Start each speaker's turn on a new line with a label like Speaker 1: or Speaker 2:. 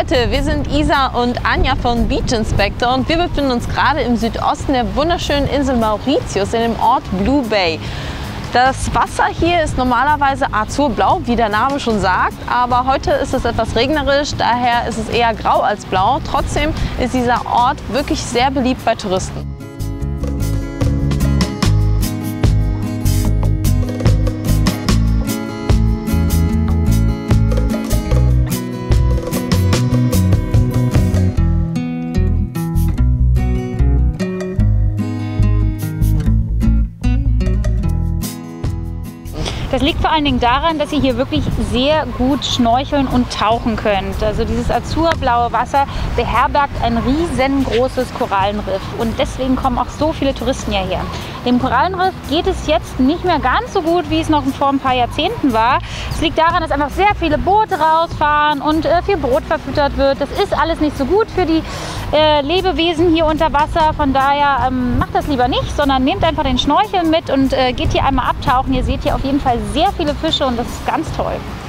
Speaker 1: Leute, wir sind Isa und Anja von Beach Inspector und wir befinden uns gerade im Südosten der wunderschönen Insel Mauritius in dem Ort Blue Bay. Das Wasser hier ist normalerweise azurblau, wie der Name schon sagt, aber heute ist es etwas regnerisch, daher ist es eher grau als blau. Trotzdem ist dieser Ort wirklich sehr beliebt bei Touristen.
Speaker 2: Das liegt vor allen Dingen daran, dass ihr hier wirklich sehr gut schnorcheln und tauchen könnt. Also dieses azurblaue Wasser beherbergt ein riesengroßes Korallenriff und deswegen kommen auch so viele Touristen hierher. Dem Korallenriff geht es jetzt nicht mehr ganz so gut, wie es noch vor ein paar Jahrzehnten war. Es liegt daran, dass einfach sehr viele Boote rausfahren und viel Brot verfüttert wird. Das ist alles nicht so gut für die Lebewesen hier unter Wasser. Von daher macht das lieber nicht, sondern nehmt einfach den Schnorchel mit und geht hier einmal abtauchen. Ihr seht hier auf jeden Fall sehr viele Fische und das ist ganz toll.